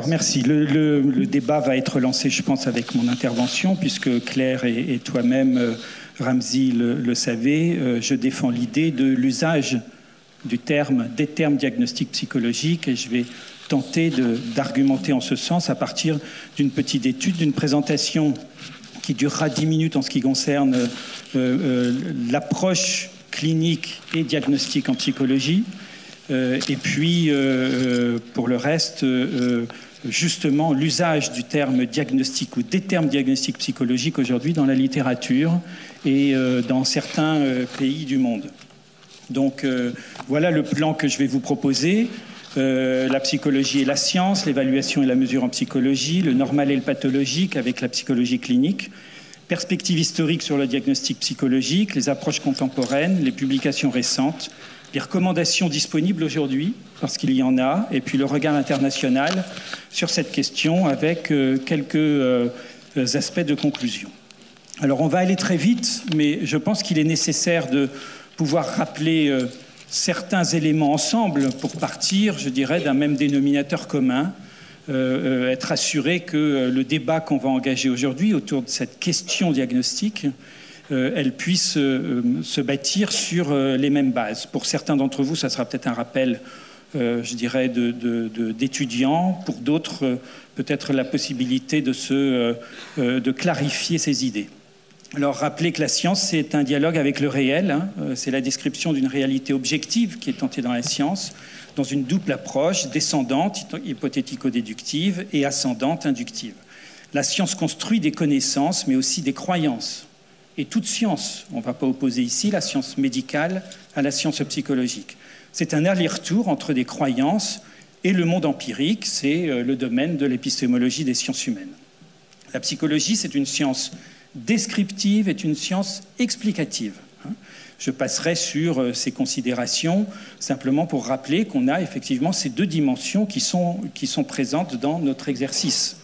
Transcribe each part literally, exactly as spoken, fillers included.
Alors merci. Le, le, le débat va être lancé, je pense, avec mon intervention, puisque Claire et, et toi-même, euh, Ramzi, le, le savez, euh, je défends l'idée de l'usage du terme, des termes diagnostic psychologique, et je vais tenter d'argumenter en ce sens à partir d'une petite étude, d'une présentation qui durera dix minutes en ce qui concerne euh, euh, l'approche clinique et diagnostique en psychologie. Euh, et puis, euh, pour le reste, euh, justement, l'usage du terme diagnostic ou des termes diagnostiques psychologiques aujourd'hui dans la littérature et euh, dans certains euh, pays du monde. Donc, euh, voilà le plan que je vais vous proposer. Euh, la psychologie et la science, l'évaluation et la mesure en psychologie, le normal et le pathologique avec la psychologie clinique, perspective historique sur le diagnostic psychologique, les approches contemporaines, les publications récentes, les recommandations disponibles aujourd'hui, parce qu'il y en a, et puis le regard international sur cette question avec euh, quelques euh, aspects de conclusion. Alors on va aller très vite, mais je pense qu'il est nécessaire de pouvoir rappeler euh, certains éléments ensemble pour partir, je dirais, d'un même dénominateur commun, euh, euh, être assuré que euh, le débat qu'on va engager aujourd'hui autour de cette question diagnostique, Euh, elle puisse euh, se bâtir sur euh, les mêmes bases. Pour certains d'entre vous, ça sera peut-être un rappel, euh, je dirais, de, de, de, d'étudiants. Pour d'autres, euh, peut-être la possibilité de, se, euh, euh, de clarifier ces idées. Alors, rappelez que la science, c'est un dialogue avec le réel. Hein. Euh, c'est la description d'une réalité objective qui est tentée dans la science, dans une double approche, descendante, hypothético-déductive, et ascendante, inductive. La science construit des connaissances, mais aussi des croyances. Et toute science, on ne va pas opposer ici la science médicale à la science psychologique. C'est un aller-retour entre des croyances et le monde empirique, c'est le domaine de l'épistémologie des sciences humaines. La psychologie, c'est une science descriptive, est une science explicative. Je passerai sur ces considérations simplement pour rappeler qu'on a effectivement ces deux dimensions qui sont, qui sont présentes dans notre exercice.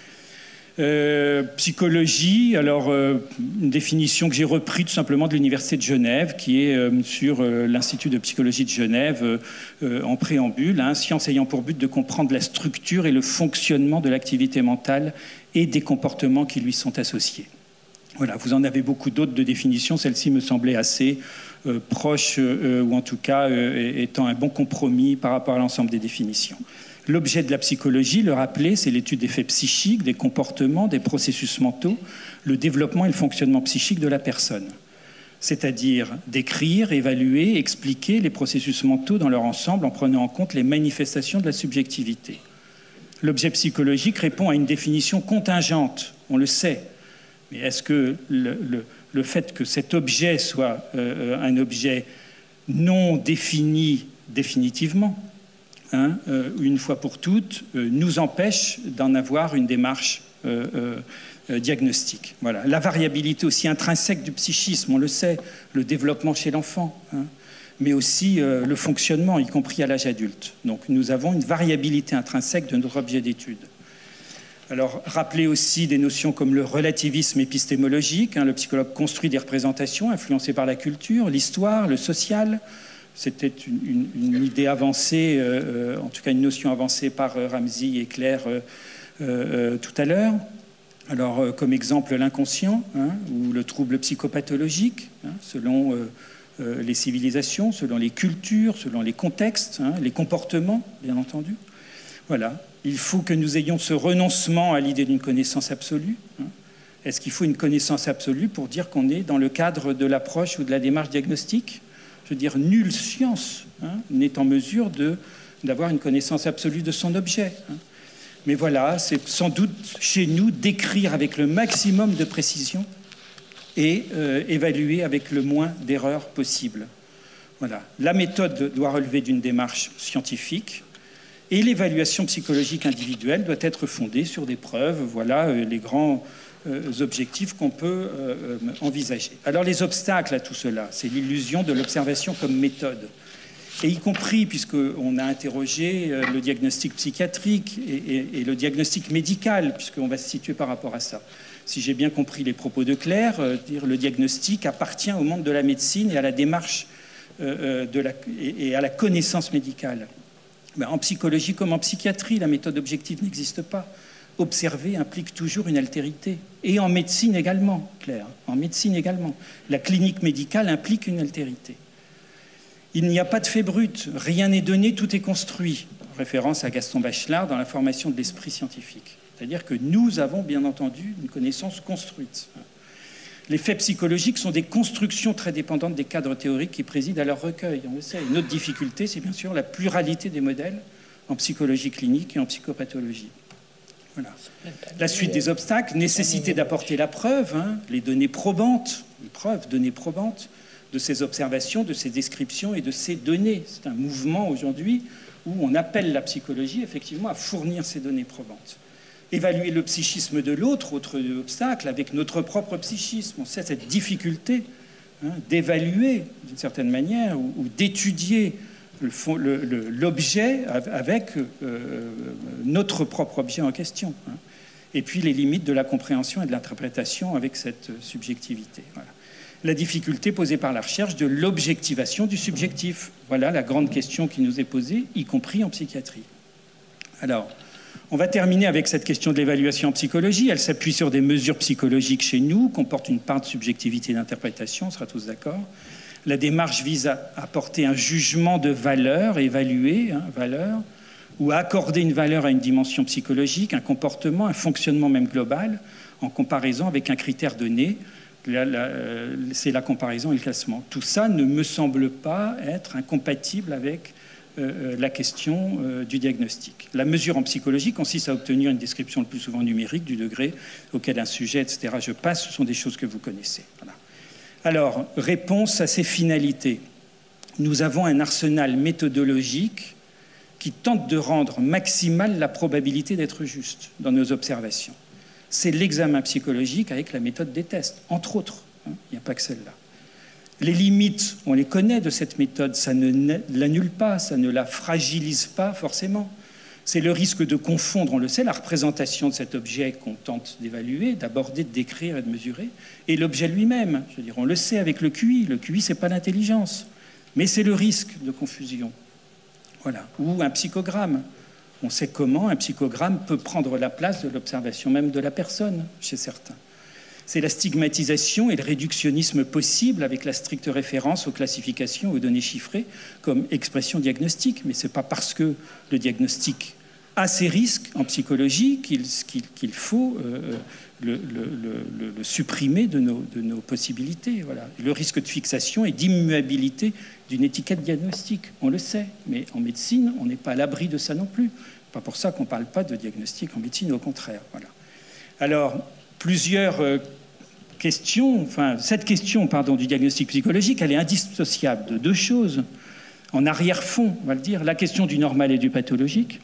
Euh, psychologie, alors euh, une définition que j'ai reprise tout simplement de l'Université de Genève, qui est euh, sur euh, l'Institut de psychologie de Genève euh, euh, en préambule, hein, science ayant pour but de comprendre la structure et le fonctionnement de l'activité mentale et des comportements qui lui sont associés. Voilà, vous en avez beaucoup d'autres de définitions, celle-ci me semblait assez euh, proche, euh, ou en tout cas euh, étant un bon compromis par rapport à l'ensemble des définitions. L'objet de la psychologie, le rappeler, c'est l'étude des faits psychiques, des comportements, des processus mentaux, le développement et le fonctionnement psychique de la personne. C'est-à-dire décrire, évaluer, expliquer les processus mentaux dans leur ensemble en prenant en compte les manifestations de la subjectivité. L'objet psychologique répond à une définition contingente, on le sait. Mais est-ce que le, le, le fait que cet objet soit euh, un objet non défini définitivement, Hein, euh, une fois pour toutes, euh, nous empêche d'en avoir une démarche euh, euh, diagnostique. Voilà. La variabilité aussi intrinsèque du psychisme, on le sait, le développement chez l'enfant, hein, mais aussi euh, le fonctionnement, y compris à l'âge adulte. Donc nous avons une variabilité intrinsèque de notre objet d'étude. Alors, rappelez aussi des notions comme le relativisme épistémologique, hein, le psychologue construit des représentations influencées par la culture, l'histoire, le social. C'était une, une, une idée avancée, euh, en tout cas une notion avancée par euh, Ramzi et Claire euh, euh, tout à l'heure. Alors, euh, comme exemple, l'inconscient, hein, ou le trouble psychopathologique, hein, selon euh, euh, les civilisations, selon les cultures, selon les contextes, hein, les comportements, bien entendu. Voilà. Il faut que nous ayons ce renoncement à l'idée d'une connaissance absolue. Hein. Est-ce qu'il faut une connaissance absolue pour dire qu'on est dans le cadre de l'approche ou de la démarche diagnostique ? Je veux dire, nulle science hein, n'est en mesure d'avoir une connaissance absolue de son objet. Hein. Mais voilà, c'est sans doute chez nous d'écrire avec le maximum de précision et euh, évaluer avec le moins d'erreurs possible. Voilà. La méthode doit relever d'une démarche scientifique et l'évaluation psychologique individuelle doit être fondée sur des preuves. Voilà euh, les grands objectifs qu'on peut euh, envisager. Alors les obstacles à tout cela, c'est l'illusion de l'observation comme méthode. Et y compris, puisqu'on a interrogé euh, le diagnostic psychiatrique et, et, et le diagnostic médical, puisqu'on va se situer par rapport à ça. Si j'ai bien compris les propos de Claire, euh, dire le diagnostic appartient au monde de la médecine et à la démarche euh, de la, et, et à la connaissance médicale. Ben, en psychologie comme en psychiatrie, la méthode objective n'existe pas. Observer implique toujours une altérité. Et en médecine également, Claire, en médecine également. La clinique médicale implique une altérité. Il n'y a pas de fait brut, rien n'est donné, tout est construit. Référence à Gaston Bachelard dans la formation de l'esprit scientifique. C'est-à-dire que nous avons bien entendu une connaissance construite. Les faits psychologiques sont des constructions très dépendantes des cadres théoriques qui président à leur recueil, on le sait. Une autre difficulté, c'est bien sûr la pluralité des modèles en psychologie clinique et en psychopathologie. Voilà. La suite des obstacles, nécessité d'apporter la preuve, hein, les données probantes, les preuves, données probantes de ces observations, de ces descriptions et de ces données. C'est un mouvement aujourd'hui où on appelle la psychologie effectivement à fournir ces données probantes. Évaluer le psychisme de l'autre, autre obstacle, avec notre propre psychisme. On sait cette difficulté hein, d'évaluer d'une certaine manière ou, ou d'étudier l'objet avec euh, notre propre objet en question. Hein. Et puis les limites de la compréhension et de l'interprétation avec cette subjectivité. Voilà. La difficulté posée par la recherche de l'objectivation du subjectif. Voilà la grande question qui nous est posée, y compris en psychiatrie. Alors, on va terminer avec cette question de l'évaluation en psychologie. Elle s'appuie sur des mesures psychologiques chez nous, comporte une part de subjectivité et d'interprétation, on sera tous d'accord. La démarche vise à apporter un jugement de valeur, évaluer, hein, valeur, ou à accorder une valeur à une dimension psychologique, un comportement, un fonctionnement même global, en comparaison avec un critère donné. C'est la comparaison et le classement. Tout ça ne me semble pas être incompatible avec euh, la question euh, du diagnostic. La mesure en psychologie consiste à obtenir une description le plus souvent numérique du degré auquel un sujet, et cetera, je passe. Ce sont des choses que vous connaissez. Voilà. Alors, réponse à ces finalités. Nous avons un arsenal méthodologique qui tente de rendre maximale la probabilité d'être juste dans nos observations. C'est l'examen psychologique avec la méthode des tests, entre autres. Hein, il n'y a pas que celle-là. Les limites, on les connaît de cette méthode, ça ne l'annule pas, ça ne la fragilise pas forcément. C'est le risque de confondre, on le sait, la représentation de cet objet qu'on tente d'évaluer, d'aborder, de décrire et de mesurer, et l'objet lui-même. Je veux dire, on le sait avec le Q I. Le Q I, ce n'est pas l'intelligence, mais c'est le risque de confusion. Voilà. Ou un psychogramme. On sait comment un psychogramme peut prendre la place de l'observation même de la personne, chez certains. C'est la stigmatisation et le réductionnisme possible avec la stricte référence aux classifications, aux données chiffrées comme expression diagnostique. Mais ce n'est pas parce que le diagnostic a ses risques en psychologie qu'il qu'il, qu'il faut euh, le, le, le, le supprimer de nos, de nos possibilités. Voilà. Le risque de fixation et d'immuabilité d'une étiquette diagnostique, on le sait. Mais en médecine, on n'est pas à l'abri de ça non plus. Pas pour ça qu'on ne parle pas de diagnostic en médecine, au contraire. Voilà. Alors, plusieurs euh, questions, enfin, cette question pardon, du diagnostic psychologique, elle est indissociable de deux choses. En arrière-fond, on va le dire, la question du normal et du pathologique,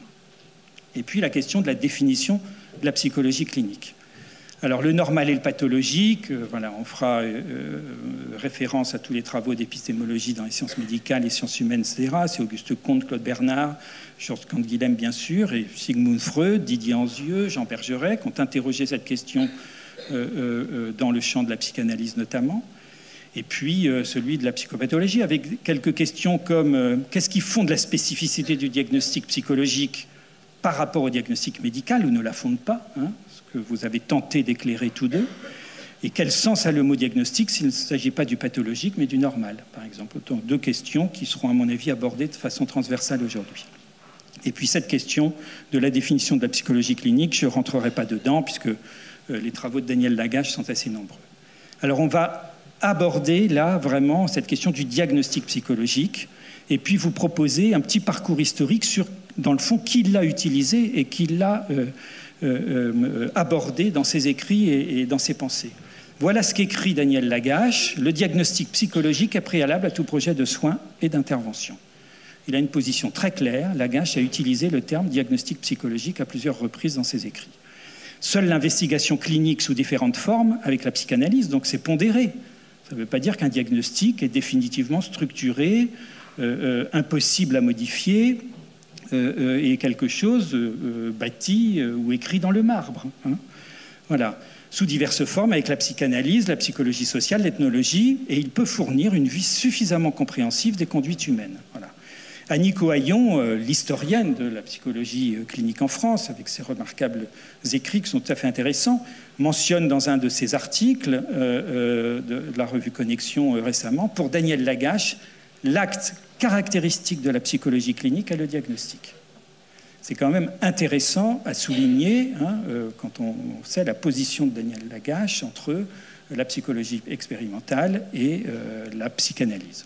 et puis la question de la définition de la psychologie clinique. Alors, le normal et le pathologique, euh, voilà, on fera euh, référence à tous les travaux d'épistémologie dans les sciences médicales, les sciences humaines, et cetera. C'est Auguste Comte, Claude Bernard, Georges Canguilhem, bien sûr, et Sigmund Freud, Didier Anzieux, Jean Bergeret, qui ont interrogé cette question euh, euh, dans le champ de la psychanalyse notamment. Et puis euh, celui de la psychopathologie, avec quelques questions comme euh, qu'est-ce qui fonde la spécificité du diagnostic psychologique par rapport au diagnostic médical, ou ne la fonde pas, hein, que vous avez tenté d'éclairer tous deux, et quel sens a le mot diagnostic s'il ne s'agit pas du pathologique, mais du normal, par exemple. Autant deux questions qui seront, à mon avis, abordées de façon transversale aujourd'hui. Et puis cette question de la définition de la psychologie clinique, je ne rentrerai pas dedans, puisque euh, les travaux de Daniel Lagache sont assez nombreux. Alors on va aborder, là, vraiment, cette question du diagnostic psychologique, et puis vous proposer un petit parcours historique sur, dans le fond, qui l'a utilisé et qui l'a... Euh, Euh, euh, abordé dans ses écrits et, et dans ses pensées. Voilà ce qu'écrit Daniel Lagache. Le diagnostic psychologique est préalable à tout projet de soins et d'intervention. Il a une position très claire. Lagache a utilisé le terme diagnostic psychologique à plusieurs reprises dans ses écrits. Seule l'investigation clinique sous différentes formes, avec la psychanalyse, donc c'est pondéré. Ça ne veut pas dire qu'un diagnostic est définitivement structuré, euh, euh, impossible à modifier, Euh, et quelque chose euh, bâti euh, ou écrit dans le marbre. Hein. Voilà. Sous diverses formes, avec la psychanalyse, la psychologie sociale, l'ethnologie, et il peut fournir une vue suffisamment compréhensive des conduites humaines. Voilà. Annie Cohaillon, euh, l'historienne de la psychologie euh, clinique en France, avec ses remarquables écrits qui sont tout à fait intéressants, mentionne dans un de ses articles euh, euh, de, de la revue Connexion euh, récemment, pour Daniel Lagache, l'acte caractéristique de la psychologie clinique est le diagnostic. C'est quand même intéressant à souligner, hein, euh, quand on, on sait la position de Daniel Lagache entre euh, la psychologie expérimentale et euh, la psychanalyse.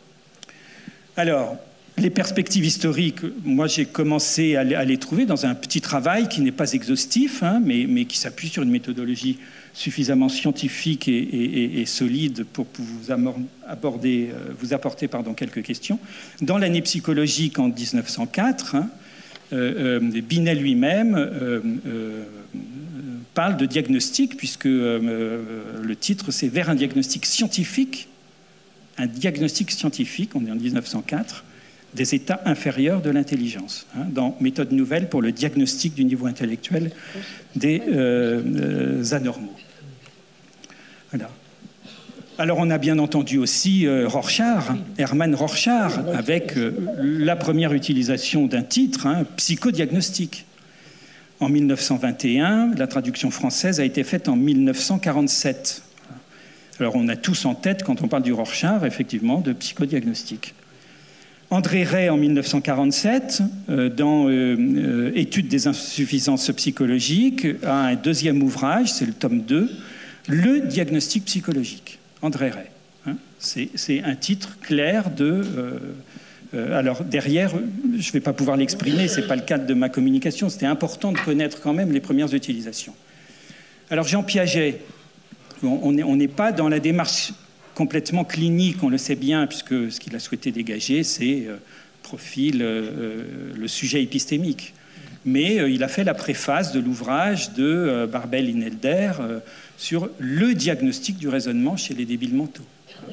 Alors, les perspectives historiques, moi j'ai commencé à les, à les trouver dans un petit travail qui n'est pas exhaustif, hein, mais, mais qui s'appuie sur une méthodologie suffisamment scientifique et, et, et solide pour vous, aborder, vous apporter pardon, quelques questions. Dans l'année psychologique en mille neuf cent quatre, hein, euh, euh, Binet lui-même euh, euh, parle de diagnostic, puisque euh, le titre c'est « Vers un diagnostic scientifique », un diagnostic scientifique, on est en mille neuf cent quatre, des états inférieurs de l'intelligence, hein, dans Méthode nouvelle pour le diagnostic du niveau intellectuel des euh, euh, anormaux. Voilà. Alors on a bien entendu aussi euh, Rorschach, Hermann Rorschach, avec euh, la première utilisation d'un titre, hein, psychodiagnostic. En mille neuf cent vingt et un, la traduction française a été faite en mille neuf cent quarante-sept. Alors on a tous en tête, quand on parle du Rorschach, effectivement, de psychodiagnostic. André Rey, en mille neuf cent quarante-sept, euh, dans euh, euh, Étude des insuffisances psychologiques, a un deuxième ouvrage, c'est le tome deux, Le diagnostic psychologique. André Rey. Hein, c'est un titre clair de... Euh, euh, alors derrière, je ne vais pas pouvoir l'exprimer, ce n'est pas le cadre de ma communication, c'était important de connaître quand même les premières utilisations. Alors Jean Piaget, on n'est pas dans la démarche complètement clinique, on le sait bien, puisque ce qu'il a souhaité dégager, c'est euh, profil, euh, le sujet épistémique. Mais euh, il a fait la préface de l'ouvrage de euh, Barbel-Inelder euh, sur le diagnostic du raisonnement chez les débiles mentaux.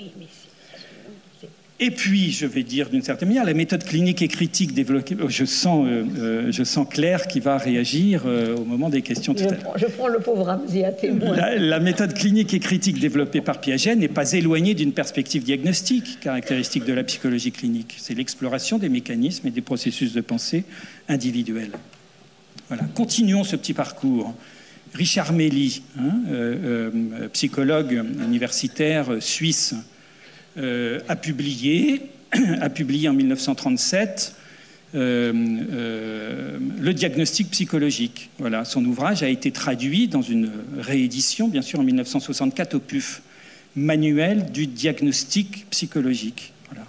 Et puis, je vais dire d'une certaine manière, la méthode clinique et critique développée... Je sens, euh, euh, je sens Claire qui va réagir euh, au moment des questions tout je à l'heure. Prends, je prends le pauvre Ramsey à témoin. La, la méthode clinique et critique développée par Piaget n'est pas éloignée d'une perspective diagnostique caractéristique de la psychologie clinique. C'est l'exploration des mécanismes et des processus de pensée individuels. Voilà. Continuons ce petit parcours. Richard Melly, hein, euh, euh, psychologue universitaire suisse, Euh, a, publié, a publié en mille neuf cent trente-sept euh, euh, le diagnostic psychologique. Voilà, son ouvrage a été traduit dans une réédition, bien sûr, en mille neuf cent soixante-quatre au P U F, Manuel du diagnostic psychologique. Voilà.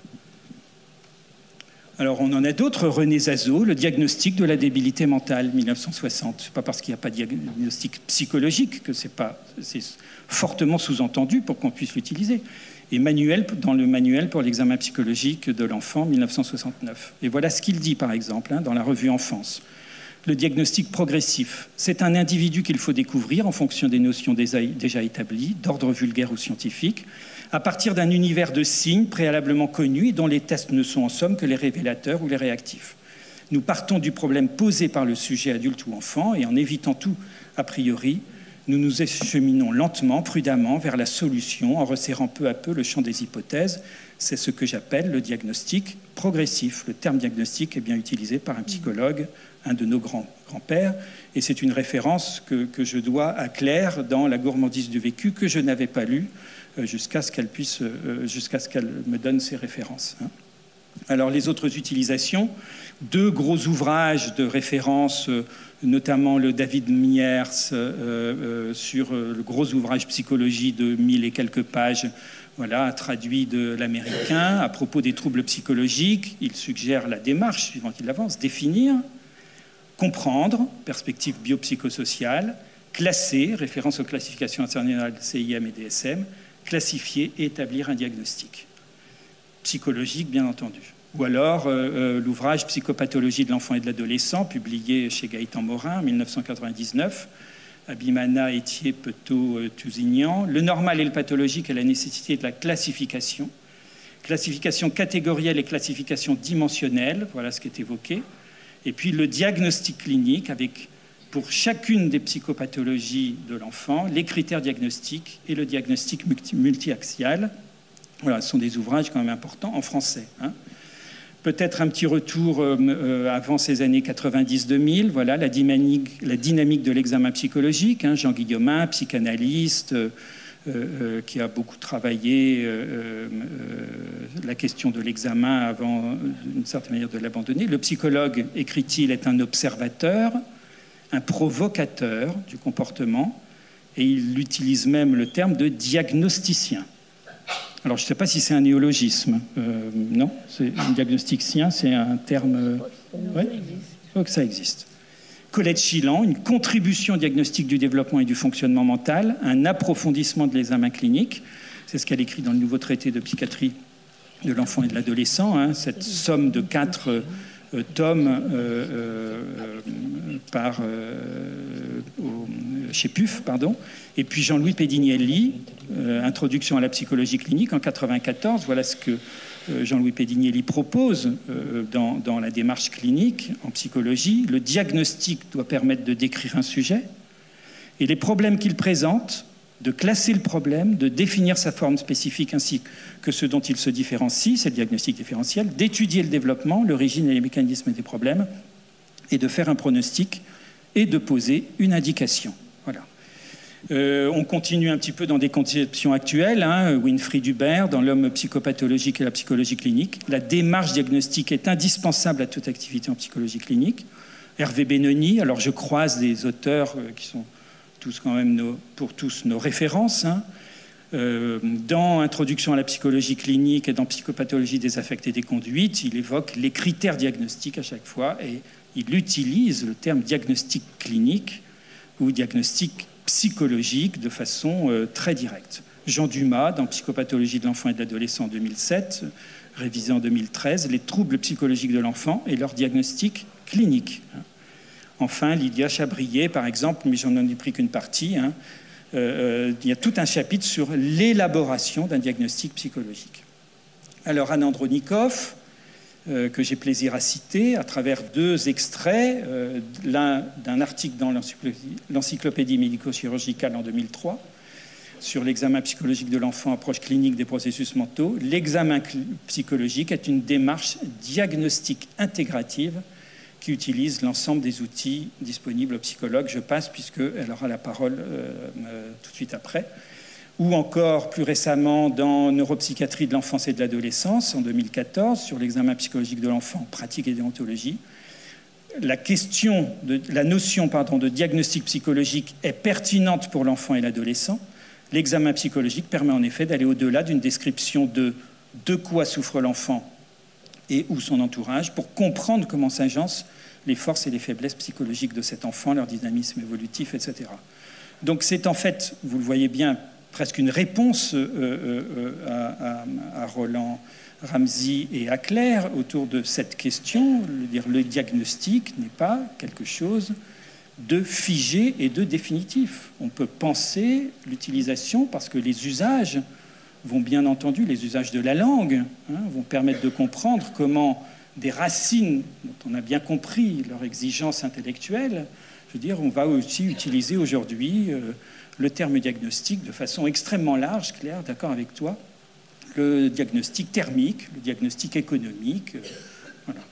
Alors, on en a d'autres. René Zazot, le diagnostic de la débilité mentale, mille neuf cent soixante. Ce n'est pas parce qu'il n'y a pas de diagnostic psychologique que c'est pas, c'est fortement sous-entendu pour qu'on puisse l'utiliser. Et manuel, dans le manuel pour l'examen psychologique de l'enfant, mille neuf cent soixante-neuf. Et voilà ce qu'il dit, par exemple, hein, dans la revue Enfance. Le diagnostic progressif, c'est un individu qu'il faut découvrir en fonction des notions déjà établies, d'ordre vulgaire ou scientifique, à partir d'un univers de signes préalablement connus et dont les tests ne sont en somme que les révélateurs ou les réactifs. Nous partons du problème posé par le sujet adulte ou enfant et en évitant tout a priori, nous nous acheminons lentement, prudemment vers la solution en resserrant peu à peu le champ des hypothèses. C'est ce que j'appelle le diagnostic progressif. Le terme diagnostic est bien utilisé par un psychologue, un de nos grands, grands-pères, et c'est une référence que, que je dois à Claire dans La gourmandise du vécu, que je n'avais pas lue euh, jusqu'à ce qu'elle puisse, euh, jusqu'à ce qu'elle me donne ces références. Hein. Alors les autres utilisations, deux gros ouvrages de référence, euh, notamment le David Myers euh, euh, sur euh, le gros ouvrage Psychologie de mille et quelques pages, voilà, traduit de l'américain à propos des troubles psychologiques. Il suggère la démarche suivant qu'il avance, définir, comprendre, perspective biopsychosociale, classer, référence aux classifications internationales C I M et D S M, classifier et établir un diagnostic. Psychologique, bien entendu. Ou alors euh, euh, l'ouvrage Psychopathologie de l'enfant et de l'adolescent, publié chez Gaëtan Morin en mille neuf cent quatre-vingt-dix-neuf, Abimana, Etier, Petot, euh, Tousignan. Le normal et le pathologique et la nécessité de la classification. Classification catégorielle et classification dimensionnelle, voilà ce qui est évoqué. Et puis le diagnostic clinique avec, pour chacune des psychopathologies de l'enfant, les critères diagnostiques et le diagnostic multi multi-axial. Voilà, ce sont des ouvrages quand même importants en français. Hein. Peut-être un petit retour euh, euh, avant ces années quatre-vingt-dix deux mille, voilà, la dynamique, la dynamique de l'examen psychologique, hein, Jean Guillaumin, psychanalyste, euh, euh, qui a beaucoup travaillé euh, euh, la question de l'examen avant, d'une certaine manière, de l'abandonner. Le psychologue, écrit-il, est un observateur, un provocateur du comportement, et il utilise même le terme de diagnosticien. Alors, je ne sais pas si c'est un néologisme. Euh, non, c'est un diagnosticien, c'est un terme... Euh, ouais, faut que ça existe. Colette Chilan, une contribution au diagnostic du développement et du fonctionnement mental, un approfondissement de l'examen clinique. C'est ce qu'elle écrit dans le nouveau traité de psychiatrie de l'enfant et de l'adolescent, hein, cette somme de quatre euh, tomes euh, euh, par, euh, au, chez P U F, pardon. Et puis Jean-Louis Pedignelli, euh, Introduction à la psychologie clinique en mille neuf cent quatre-vingt-quatorze. Voilà ce que euh, Jean-Louis Pedignelli propose euh, dans, dans la démarche clinique en psychologie. Le diagnostic doit permettre de décrire un sujet et les problèmes qu'il présente, de classer le problème, de définir sa forme spécifique ainsi que ce dont il se différencie, c'est le diagnostic différentiel, d'étudier le développement, l'origine et les mécanismes des problèmes, et de faire un pronostic et de poser une indication. Voilà. Euh, on continue un petit peu dans des conceptions actuelles, hein, Winfried Huber, dans L'homme psychopathologique et la psychologie clinique. La démarche diagnostique est indispensable à toute activité en psychologie clinique. Hervé Benoni, alors je croise des auteurs euh, qui sont tous quand même nos, pour tous nos références, hein. Euh, dans Introduction à la psychologie clinique et dans Psychopathologie des affects et des conduites, il évoque les critères diagnostiques à chaque fois et il utilise le terme diagnostic clinique ou diagnostic psychologique de façon euh, très directe. Jean Dumas, dans Psychopathologie de l'enfant et de l'adolescent en deux mille sept, révisé en deux mille treize, les troubles psychologiques de l'enfant et leur diagnostic clinique. Enfin, Lydia Chabrier, par exemple, mais j'en ai pris qu'une partie, hein, euh, il y a tout un chapitre sur l'élaboration d'un diagnostic psychologique. Alors, Anne Andronikov, euh, que j'ai plaisir à citer, à travers deux extraits, euh, l'un d'un article dans l'Encyclopédie médico-chirurgicale en deux mille trois, sur l'examen psychologique de l'enfant, approche clinique des processus mentaux. L'examen psychologique est une démarche diagnostique intégrative qui utilise l'ensemble des outils disponibles aux psychologues. Je passe puisqu'elle aura la parole euh, euh, tout de suite après. Ou encore, plus récemment, dans Neuropsychiatrie de l'enfance et de l'adolescence, en deux mille quatorze, sur l'examen psychologique de l'enfant, pratique et déontologie. La question, de, la notion pardon, de diagnostic psychologique est pertinente pour l'enfant et l'adolescent. L'examen psychologique permet en effet d'aller au-delà d'une description de de quoi souffre l'enfant et ou son entourage, pour comprendre comment s'agencent les forces et les faiblesses psychologiques de cet enfant, leur dynamisme évolutif, et cetera. Donc c'est en fait, vous le voyez bien, presque une réponse euh, euh, à, à, à Roland Ramsey et à Claire autour de cette question. Le, le diagnostic n'est pas quelque chose de figé et de définitif. On peut penser l'utilisation parce que les usages vont bien entendu, les usages de la langue, hein, vont permettre de comprendre comment des racines dont on a bien compris leur exigence intellectuelle, je veux dire, on va aussi utiliser aujourd'hui euh, le terme diagnostic de façon extrêmement large, Claire, d'accord avec toi, le diagnostic thermique, le diagnostic économique, euh, voilà.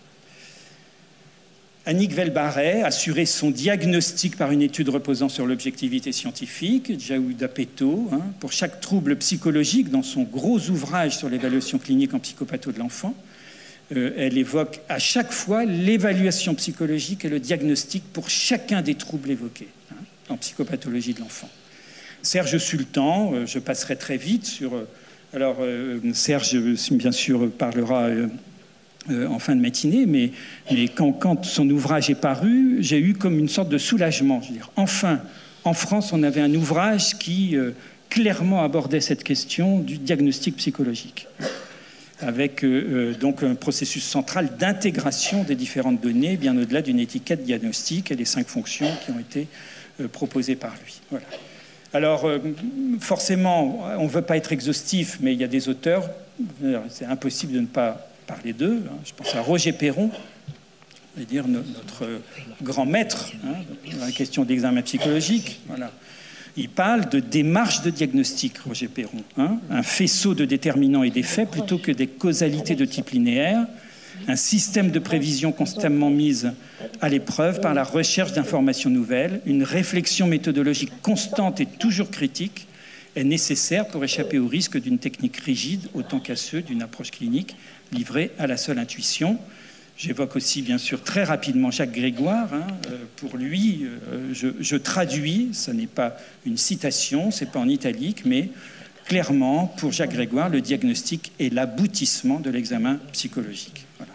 Annick Velbaret assurait son diagnostic par une étude reposant sur l'objectivité scientifique, Jaouda Peto, hein, pour chaque trouble psychologique dans son gros ouvrage sur l'évaluation clinique en psychopatho de l'enfant. Euh, elle évoque à chaque fois l'évaluation psychologique et le diagnostic pour chacun des troubles évoqués, hein, en psychopathologie de l'enfant. Serge Sultan, euh, je passerai très vite sur... Euh, alors, euh, Serge, bien sûr, parlera... Euh, Euh, en fin de matinée, mais, mais quand, quand son ouvrage est paru, j'ai eu comme une sorte de soulagement. Je veux dire, enfin, en France, on avait un ouvrage qui euh, clairement abordait cette question du diagnostic psychologique, avec euh, donc un processus central d'intégration des différentes données, bien au-delà d'une étiquette diagnostique et les cinq fonctions qui ont été euh, proposées par lui. Voilà. Alors, euh, forcément, on ne veut pas être exhaustif, mais il y a des auteurs, c'est impossible de ne pas parler d'eux. Je pense à Roger Perron, je veux dire notre grand maître, hein, dans la question d'examen psychologique. Voilà. Il parle de démarche de diagnostic, Roger Perron, hein, un faisceau de déterminants et d'effets plutôt que des causalités de type linéaire. un système de prévision constamment mis à l'épreuve par la recherche d'informations nouvelles, une réflexion méthodologique constante et toujours critique est nécessaire pour échapper au risque d'une technique rigide autant qu'à ceux d'une approche clinique livrée à la seule intuition. J'évoque aussi, bien sûr, très rapidement Jacques Grégoire. Hein. Pour lui, je, je traduis, ce n'est pas une citation, ce n'est pas en italique, mais clairement, pour Jacques Grégoire, le diagnostic est l'aboutissement de l'examen psychologique. Voilà.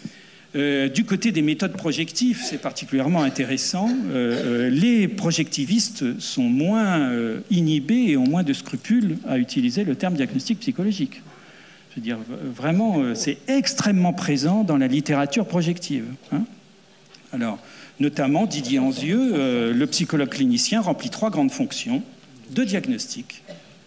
Euh, du côté des méthodes projectives, c'est particulièrement intéressant. Euh, euh, les projectivistes sont moins euh, inhibés et ont moins de scrupules à utiliser le terme diagnostic psychologique. Je veux dire, vraiment, c'est extrêmement présent dans la littérature projective. Hein. Alors, notamment, Didier Anzieux, euh, le psychologue clinicien, remplit trois grandes fonctions de diagnostic,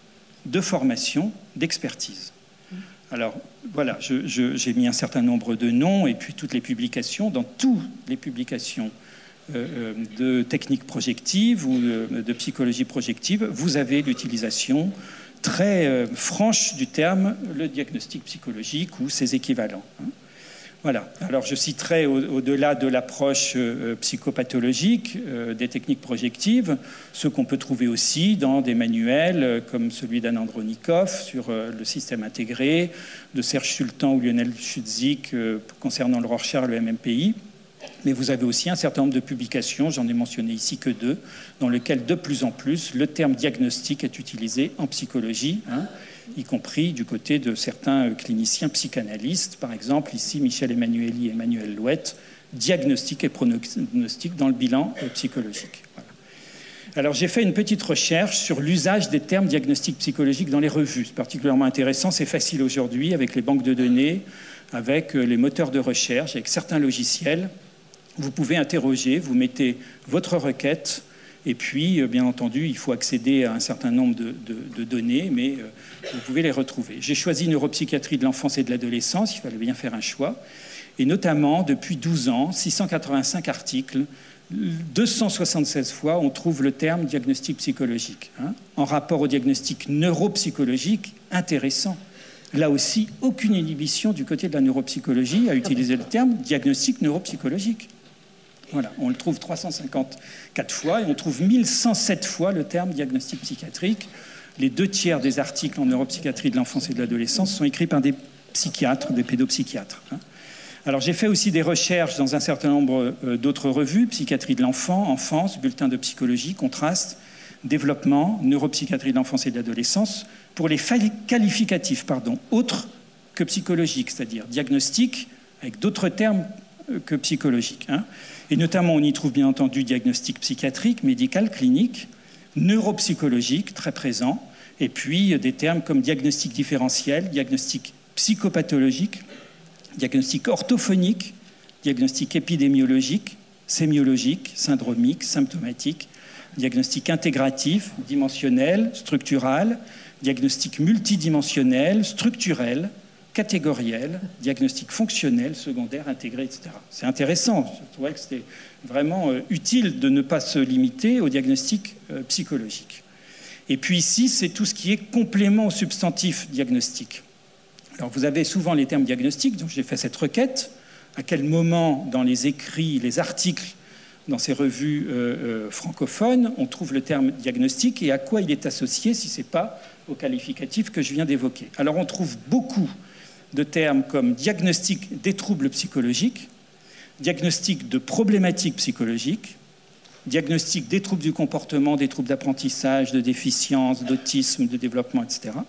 de formation, d'expertise. Alors, voilà, je, je, j'ai mis un certain nombre de noms et puis toutes les publications. Dans toutes les publications euh, de techniques projectives ou de, de psychologie projective, vous avez l'utilisation très euh, franche du terme, le diagnostic psychologique ou ses équivalents. Hein. Voilà. Alors je citerai au, au-delà de l'approche euh, psychopathologique euh, des techniques projectives, ce qu'on peut trouver aussi dans des manuels euh, comme celui d'Anne Andronikov sur euh, le système intégré, de Serge Sultan ou Lionel Schutzik euh, concernant le Rorschach, le M M P I. Mais vous avez aussi un certain nombre de publications, j'en ai mentionné ici que deux, dans lesquelles de plus en plus le terme diagnostic est utilisé en psychologie, hein, y compris du côté de certains cliniciens psychanalystes, par exemple ici Michel Emmanuelli et Emmanuel Louette, diagnostic et pronostic dans le bilan psychologique. Voilà. Alors j'ai fait une petite recherche sur l'usage des termes diagnostic psychologique dans les revues. C'est particulièrement intéressant, c'est facile aujourd'hui avec les banques de données, avec les moteurs de recherche, avec certains logiciels. Vous pouvez interroger, vous mettez votre requête, et puis, bien entendu, il faut accéder à un certain nombre de, de, de données, mais vous pouvez les retrouver. J'ai choisi neuropsychiatrie de l'enfance et de l'adolescence, il fallait bien faire un choix, et notamment, depuis douze ans, six cent quatre-vingt-cinq articles, deux cent soixante-seize fois, on trouve le terme diagnostic psychologique, hein, en rapport au diagnostic neuropsychologique, intéressant. Là aussi, aucune inhibition du côté de la neuropsychologie à utiliser le terme diagnostic neuropsychologique. Voilà, on le trouve trois cent cinquante-quatre fois et on trouve mille cent sept fois le terme diagnostic psychiatrique. Les deux tiers des articles en neuropsychiatrie de l'enfance et de l'adolescence sont écrits par des psychiatres, des pédopsychiatres. Alors j'ai fait aussi des recherches dans un certain nombre d'autres revues, psychiatrie de l'enfant, enfance, bulletin de psychologie, contraste, développement, neuropsychiatrie de l'enfance et de l'adolescence, pour les qualificatifs pardon, autres que psychologiques, c'est-à-dire diagnostic avec d'autres termes que psychologiques. Hein. Et notamment, on y trouve bien entendu diagnostic psychiatrique, médical, clinique, neuropsychologique, très présent, et puis des termes comme diagnostic différentiel, diagnostic psychopathologique, diagnostic orthophonique, diagnostic épidémiologique, sémiologique, syndromique, symptomatique, diagnostic intégratif, dimensionnel, structural, diagnostic multidimensionnel, structurel, catégoriel, diagnostic fonctionnel, secondaire, intégré, et cetera. C'est intéressant. Je trouvais que c'était vraiment euh, utile de ne pas se limiter au diagnostic euh, psychologique. Et puis ici, c'est tout ce qui est complément au substantif diagnostic. Alors vous avez souvent les termes diagnostic, donc j'ai fait cette requête. À quel moment dans les écrits, les articles, dans ces revues euh, euh, francophones, on trouve le terme diagnostic et à quoi il est associé si ce n'est pas au qualificatif que je viens d'évoquer. Alors on trouve beaucoup de termes comme diagnostic des troubles psychologiques, diagnostic de problématiques psychologiques, diagnostic des troubles du comportement, des troubles d'apprentissage, de déficience, d'autisme, de développement, et cetera.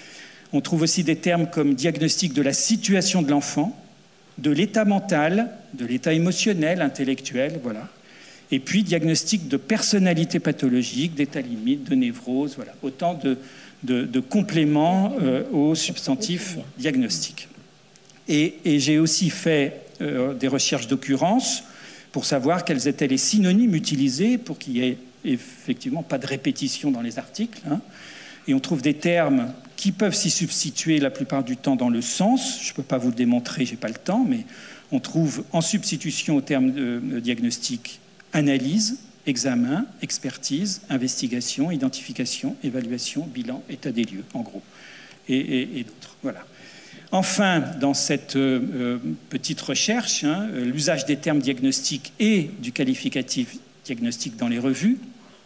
On trouve aussi des termes comme diagnostic de la situation de l'enfant, de l'état mental, de l'état émotionnel, intellectuel, voilà. Et puis diagnostic de personnalité pathologique, d'état limite, de névrose, voilà. Autant de De, de complément euh, au substantif diagnostic. Et, et j'ai aussi fait euh, des recherches d'occurrence pour savoir quels étaient les synonymes utilisés pour qu'il n'y ait effectivement pas de répétition dans les articles. Hein. Et on trouve des termes qui peuvent s'y substituer la plupart du temps dans le sens. Je ne peux pas vous le démontrer, je n'ai pas le temps, mais on trouve en substitution au terme de, de diagnostic analyse, examen, expertise, investigation, identification, évaluation, bilan, état des lieux, en gros, et, et, et d'autres. Voilà. Enfin, dans cette euh, petite recherche, hein, l'usage des termes diagnostic et du qualificatif diagnostic dans les revues,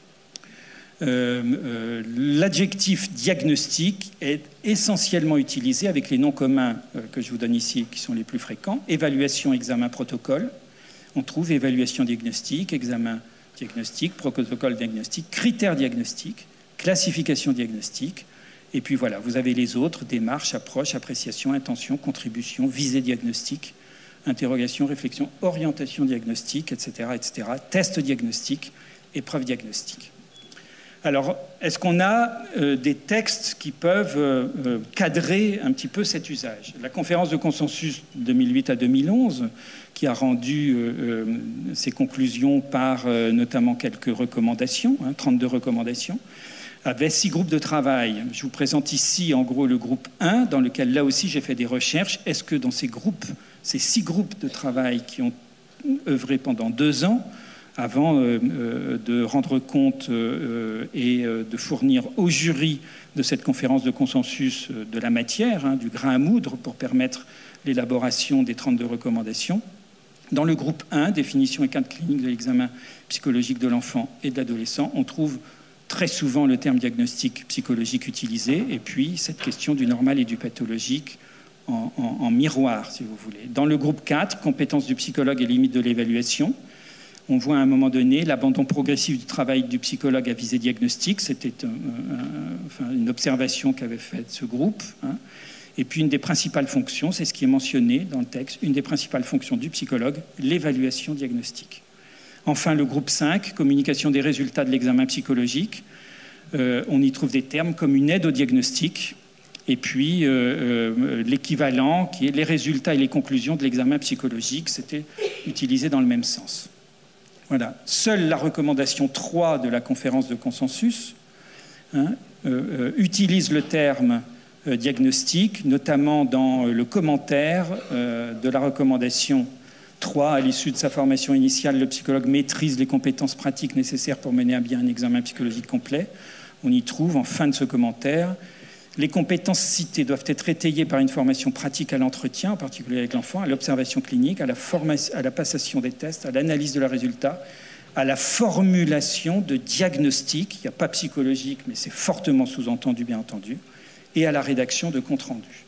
euh, euh, l'adjectif diagnostic est essentiellement utilisé avec les noms communs euh, que je vous donne ici, qui sont les plus fréquents: évaluation, examen, protocole. On trouve évaluation diagnostique, examen diagnostique, protocole diagnostique, critères diagnostiques, classification diagnostique. Et puis voilà, vous avez les autres: démarche, approche, appréciation, intention, contribution, visée diagnostique, interrogation, réflexion, orientation diagnostique, et cetera, et cetera, test diagnostique, épreuve diagnostique. Alors, est-ce qu'on a euh, des textes qui peuvent euh, euh, cadrer un petit peu cet usage? La conférence de consensus deux mille huit à deux mille onze, qui a rendu euh, euh, ses conclusions par euh, notamment quelques recommandations, hein, trente-deux recommandations, avait six groupes de travail. Je vous présente ici en gros le groupe un, dans lequel là aussi j'ai fait des recherches. Est-ce que dans ces groupes, ces six groupes de travail qui ont œuvré pendant deux ans, avant euh, euh, de rendre compte euh, et euh, de fournir au jury de cette conférence de consensus euh, de la matière, hein, du grain à moudre pour permettre l'élaboration des trente-deux recommandations. Dans le groupe un, définition et cadre clinique de l'examen psychologique de l'enfant et de l'adolescent, on trouve très souvent le terme diagnostic psychologique utilisé, et puis cette question du normal et du pathologique en, en, en miroir, si vous voulez. Dans le groupe quatre, compétences du psychologue et limites de l'évaluation, on voit à un moment donné l'abandon progressif du travail du psychologue à visée diagnostique. C'était un, un, enfin, une observation qu'avait faite ce groupe. Hein. Et puis une des principales fonctions, c'est ce qui est mentionné dans le texte, une des principales fonctions du psychologue, l'évaluation diagnostique. Enfin, le groupe cinq, communication des résultats de l'examen psychologique. Euh, on y trouve des termes comme une aide au diagnostic, et puis euh, euh, l'équivalent qui est les résultats et les conclusions de l'examen psychologique. C'était utilisé dans le même sens. Voilà. Seule la recommandation trois de la conférence de consensus hein, euh, euh, utilise le terme euh, diagnostic, notamment dans euh, le commentaire euh, de la recommandation trois. À l'issue de sa formation initiale, le psychologue maîtrise les compétences pratiques nécessaires pour mener à bien un examen psychologique complet. On y trouve, en fin de ce commentaire, les compétences citées doivent être étayées par une formation pratique à l'entretien, en particulier avec l'enfant, à l'observation clinique, à la, à la passation des tests, à l'analyse de leurs résultats, à la formulation de diagnostics, il n'y a pas psychologique, mais c'est fortement sous-entendu, bien entendu, et à la rédaction de comptes rendus.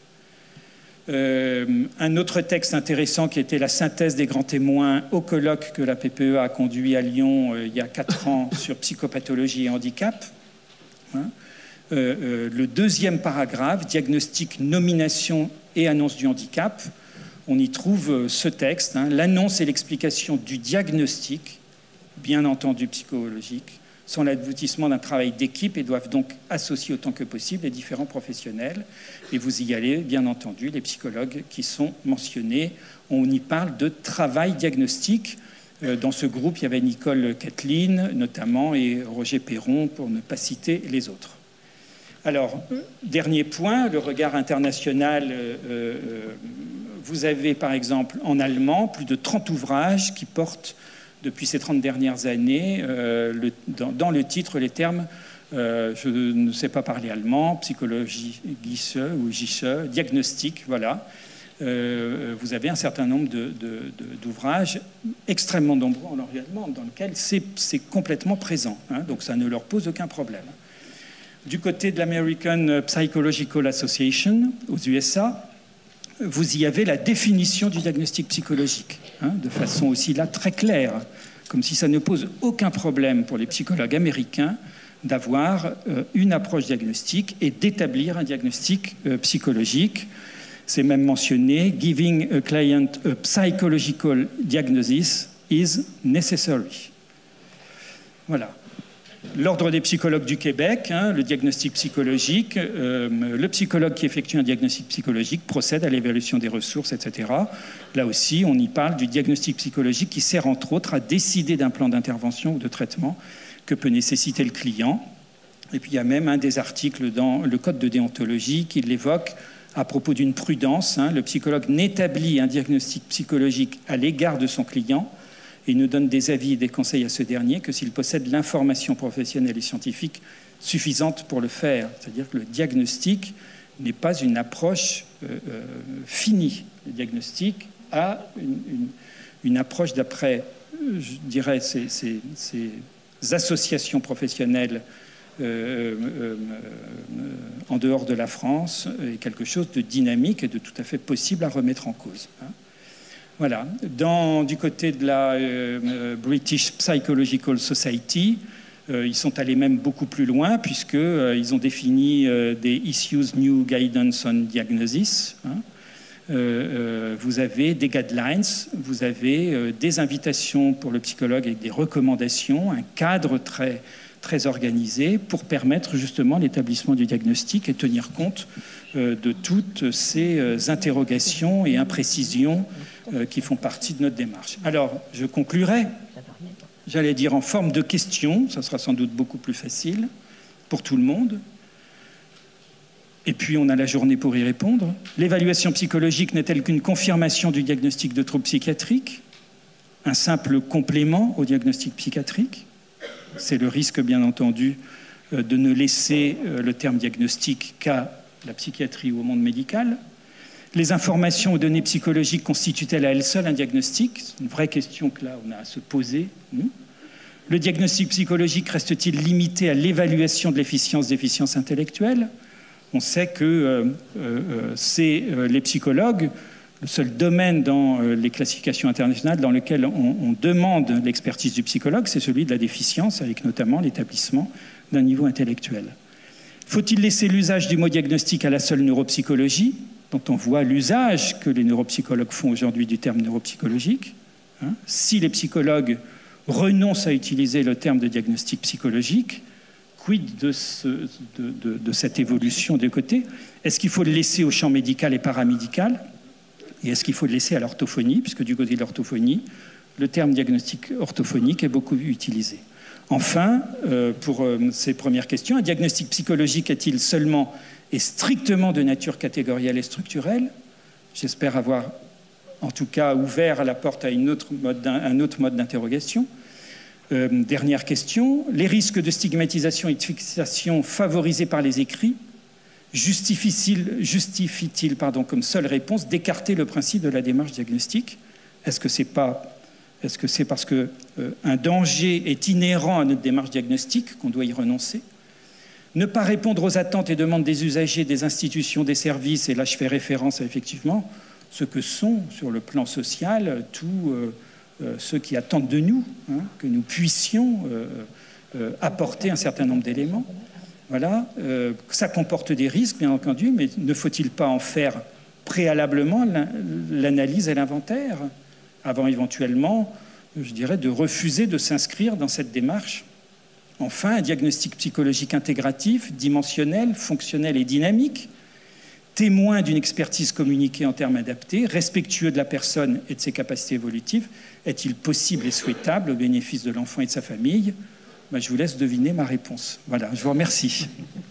Euh, un autre texte intéressant qui était la synthèse des grands témoins au colloque que la P P E a conduit à Lyon euh, il y a quatre ans sur psychopathologie et handicap. Hein. Euh, euh, le deuxième paragraphe, diagnostic, nomination et annonce du handicap, on y trouve euh, ce texte, hein, l'annonce et l'explication du diagnostic, bien entendu psychologique, sont l'aboutissement d'un travail d'équipe et doivent donc associer autant que possible les différents professionnels. Et vous y allez, bien entendu, les psychologues qui sont mentionnés. On y parle de travail diagnostique. Euh, dans ce groupe, il y avait Nicole Kathleen, notamment, et Roger Perron, pour ne pas citer les autres. Alors, dernier point, le regard international. Euh, euh, vous avez, par exemple, en allemand, plus de trente ouvrages qui portent, depuis ces trente dernières années, euh, le, dans, dans le titre, les termes euh, « je ne sais pas parler allemand »,« psychologie Gisse » ou « Gisse »,« diagnostic », voilà. Euh, vous avez un certain nombre de, de, de, d'ouvrages extrêmement nombreux en langue allemande, dans lesquels c'est, c'est complètement présent, hein, donc ça ne leur pose aucun problème. Du côté de l'American Psychological Association, aux U S A, vous y avez la définition du diagnostic psychologique, hein, de façon aussi là très claire, comme si ça ne pose aucun problème pour les psychologues américains d'avoir euh, une approche diagnostique et d'établir un diagnostic euh, psychologique. C'est même mentionné, « Giving a client a psychological diagnosis is necessary ». Voilà. L'Ordre des psychologues du Québec, hein, le diagnostic psychologique, euh, le psychologue qui effectue un diagnostic psychologique procède à l'évaluation des ressources, et cetera. Là aussi, on y parle du diagnostic psychologique qui sert entre autres à décider d'un plan d'intervention ou de traitement que peut nécessiter le client. Et puis il y a même un des articles dans le Code de déontologie qui l'évoque à propos d'une prudence. Hein, le psychologue n'établit un diagnostic psychologique à l'égard de son client et ne donne des avis et des conseils à ce dernier que s'il possède l'information professionnelle et scientifique suffisante pour le faire. C'est-à-dire que le diagnostic n'est pas une approche euh, euh, finie. Le diagnostic a une, une, une approche d'après, je dirais, ces, ces, ces associations professionnelles euh, euh, euh, en dehors de la France, est quelque chose de dynamique et de tout à fait possible à remettre en cause. Hein. Voilà. Dans, du côté de la euh, British Psychological Society, euh, ils sont allés même beaucoup plus loin, puisqu'ils euh, ont défini euh, des Issues New Guidance on Diagnosis. Hein. Euh, euh, vous avez des guidelines, vous avez euh, des invitations pour le psychologue avec des recommandations, un cadre très, très organisé pour permettre justement l'établissement du diagnostic et tenir compte euh, de toutes ces euh, interrogations et imprécisions euh, qui font partie de notre démarche. Alors, je conclurai, j'allais dire en forme de question, ça sera sans doute beaucoup plus facile pour tout le monde. Et puis, on a la journée pour y répondre. L'évaluation psychologique n'est-elle qu'une confirmation du diagnostic de troubles psychiatriques? Un simple complément au diagnostic psychiatrique? C'est le risque, bien entendu, de ne laisser le terme diagnostic qu'à la psychiatrie ou au monde médical. Les informations ou données psychologiques constituent-elles à elles seules un diagnostic? C'est une vraie question que là, on a à se poser, nous. Le diagnostic psychologique reste-t-il limité à l'évaluation de l'efficience-déficience intellectuelle? On sait que euh, euh, c'est euh, les psychologues, le seul domaine dans euh, les classifications internationales dans lequel on, on demande l'expertise du psychologue, c'est celui de la déficience, avec notamment l'établissement d'un niveau intellectuel. Faut-il laisser l'usage du mot diagnostic à la seule neuropsychologie, dont on voit l'usage que les neuropsychologues font aujourd'hui du terme neuropsychologique, hein? Si les psychologues renoncent à utiliser le terme de diagnostic psychologique, quid de, ce, de, de, de cette évolution de côté? Est-ce qu'il faut le laisser au champ médical et paramédical? Et est-ce qu'il faut le laisser à l'orthophonie? Puisque du côté de l'orthophonie, le terme diagnostic orthophonique est beaucoup utilisé. Enfin, euh, pour euh, ces premières questions, un diagnostic psychologique est-il seulement et strictement de nature catégorielle et structurelle? J'espère avoir, en tout cas, ouvert la porte à une autre mode, un autre mode d'interrogation. Euh, dernière question, les risques de stigmatisation et de fixation favorisés par les écrits justifient-ils, justifient-ils, pardon, comme seule réponse d'écarter le principe de la démarche diagnostique? Est-ce que c'est pas, est-ce que c'est parce qu'un euh, danger est inhérent à notre démarche diagnostique qu'on doit y renoncer? Ne pas répondre aux attentes et demandes des usagers, des institutions, des services, et là je fais référence à effectivement ce que sont sur le plan social tous euh, Euh, ceux qui attendent de nous, hein, que nous puissions euh, euh, apporter un certain nombre d'éléments. Voilà, euh, ça comporte des risques, bien entendu, mais ne faut-il pas en faire préalablement l'analyse et l'inventaire, avant éventuellement, je dirais, de refuser de s'inscrire dans cette démarche? Enfin, un diagnostic psychologique intégratif, dimensionnel, fonctionnel et dynamique, témoin d'une expertise communiquée en termes adaptés, respectueux de la personne et de ses capacités évolutives, est-il possible et souhaitable au bénéfice de l'enfant et de sa famille? Ben, je vous laisse deviner ma réponse. Voilà, je vous remercie.